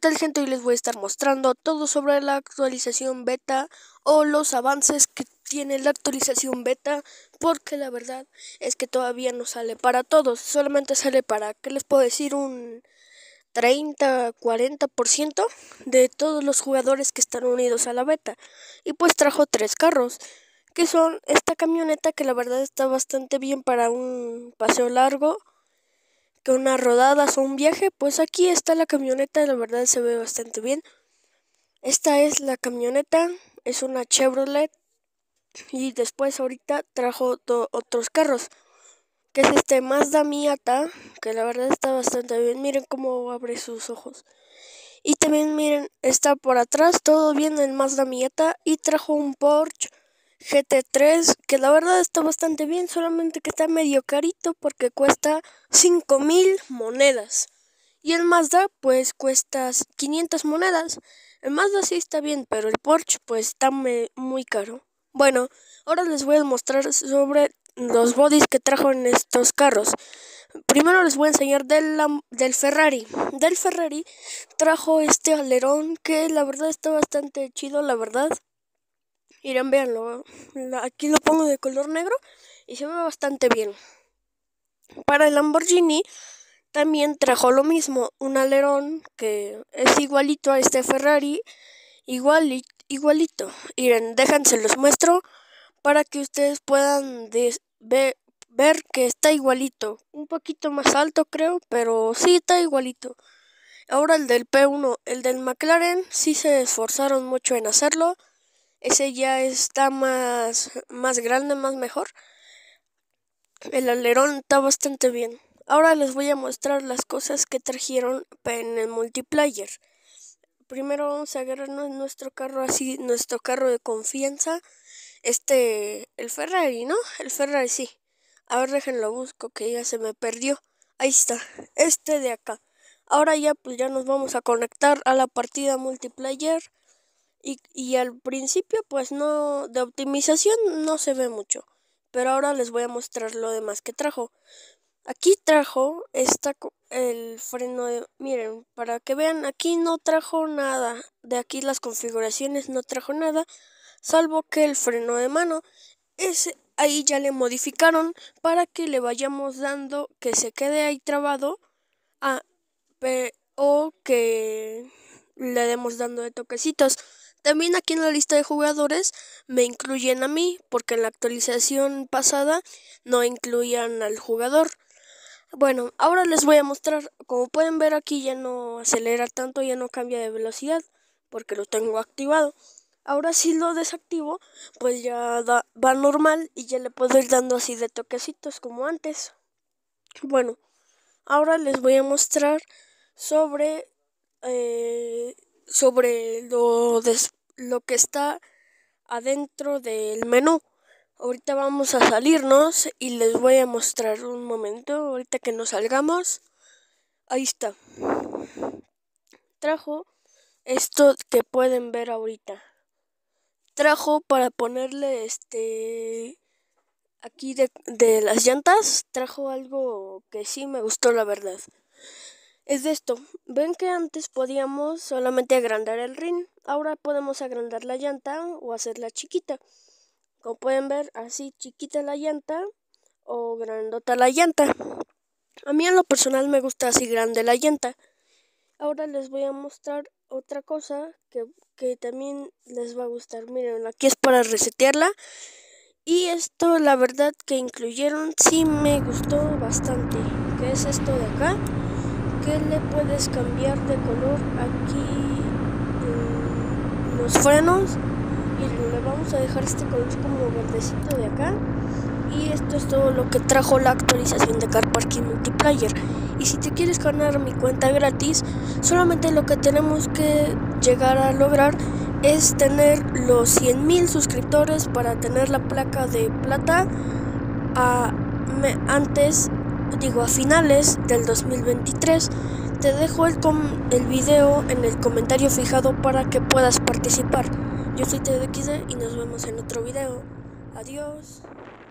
tal, gente? Hoy les voy a estar mostrando todo sobre la actualización beta o los avances que tiene la actualización beta, porque la verdad es que todavía no sale para todos, solamente sale para, ¿qué les puedo decir? Un 30-40% de todos los jugadores que están unidos a la beta. Y pues trajo 3 carros, que son esta camioneta que la verdad está bastante bien para un paseo largo, que unas rodadas o un viaje. Pues aquí está la camioneta, la verdad se ve bastante bien. Esta es la camioneta, es una Chevrolet. Y después ahorita trajo otros carros, que es este Mazda Miata, que la verdad está bastante bien. Miren cómo abre sus ojos. Y también miren, está por atrás todo bien el Mazda Miata. Y trajo un Porsche GT3, que la verdad está bastante bien, solamente que está medio carito porque cuesta 5,000 monedas. Y el Mazda pues cuesta 500 monedas. El Mazda sí está bien, pero el Porsche pues está muy caro. Bueno, ahora les voy a mostrar sobre los bodies que trajo en estos carros. Primero les voy a enseñar del Ferrari. Del Ferrari trajo este alerón que la verdad está bastante chido, la verdad. Miren, véanlo. Aquí lo pongo de color negro y se ve bastante bien. Para el Lamborghini también trajo lo mismo, un alerón que es igualito a este Ferrari, igualito. Miren, déjense los muestro para que ustedes puedan ver que está igualito. Un poquito más alto creo, pero sí está igualito. Ahora el del P1, el del McLaren, sí se esforzaron mucho en hacerlo. Ese ya está más grande, más mejor. El alerón está bastante bien. Ahora les voy a mostrar las cosas que trajeron en el multiplayer. Primero vamos a agarrarnos nuestro carro así, nuestro carro de confianza. El Ferrari, ¿no? El Ferrari, sí. A ver, déjenlo busco, que ya se me perdió. Ahí está, este de acá. Ahora ya pues ya nos vamos a conectar a la partida multiplayer. Y al principio pues no, de optimización no se ve mucho. Pero ahora les voy a mostrar lo demás que trajo. Aquí trajo el freno de... Miren, para que vean, aquí no trajo nada. De aquí las configuraciones no trajo nada, salvo que el freno de mano. Ahí ya le modificaron para que le vayamos dando, que se quede ahí trabado, o que le demos dando de toquecitos. También aquí en la lista de jugadores me incluyen a mí, porque en la actualización pasada no incluían al jugador. Bueno, ahora les voy a mostrar. Como pueden ver, aquí ya no acelera tanto, ya no cambia de velocidad, porque lo tengo activado. Ahora si lo desactivo, pues ya va normal y ya le puedo ir dando así de toquecitos como antes. Bueno, ahora les voy a mostrar sobre lo que está adentro del menú. Ahorita vamos a salirnos y les voy a mostrar un momento, ahorita que nos salgamos. Ahí está. Trajo esto que pueden ver ahorita. Trajo para ponerle aquí de las llantas, trajo algo que sí me gustó, la verdad. Es de esto. Ven que antes podíamos solamente agrandar el rin. Ahora podemos agrandar la llanta o hacerla chiquita. Como pueden ver, así chiquita la llanta o grandota la llanta. A mí en lo personal me gusta así grande la llanta. Ahora les voy a mostrar otra cosa que también les va a gustar. Miren, aquí es para resetearla. Y esto, la verdad que incluyeron, sí me gustó bastante. Que es esto de acá, que le puedes cambiar de color aquí los frenos. Y le vamos a dejar este color como verdecito de acá. Y esto es todo lo que trajo la actualización de Car Parking Multiplayer. Y si te quieres ganar mi cuenta gratis, solamente lo que tenemos que llegar a lograr es tener los 100,000 suscriptores para tener la placa de plata a finales del 2023. Te dejo el video en el comentario fijado para que puedas participar. Yo soy TDXD y nos vemos en otro video. Adiós.